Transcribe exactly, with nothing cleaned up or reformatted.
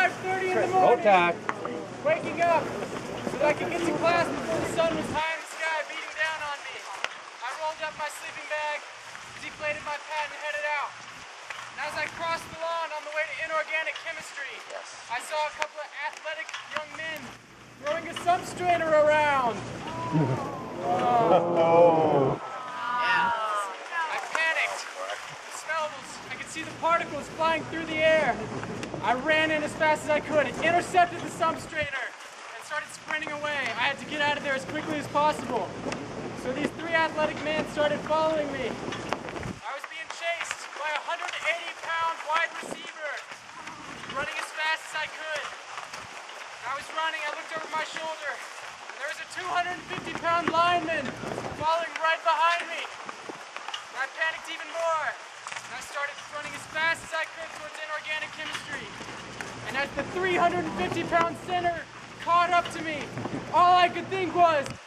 five thirty in the morning, Contact. waking up so that I could get to class before the sun was high in the sky beating down on me. I rolled up my sleeping bag, deflated my pad, and headed out. And as I crossed the lawn on the way to inorganic chemistry, yes. I saw a couple of athletic young men throwing a substrainer around. Oh. I panicked. The smell was, I could see the particles flying through the air. I ran in as fast as I could, intercepted the substrainer, and started sprinting away. I had to get out of there as quickly as possible. So these three athletic men started following me. I was being chased by a one hundred eighty pound wide receiver, running as fast as I could. When I was running, I looked over my shoulder, and there was a two hundred fifty pound lineman following right behind me. And I panicked even more, and I started running as fast as I could towards inorganic chemistry. And as the three hundred fifty pound center caught up to me, all I could think was,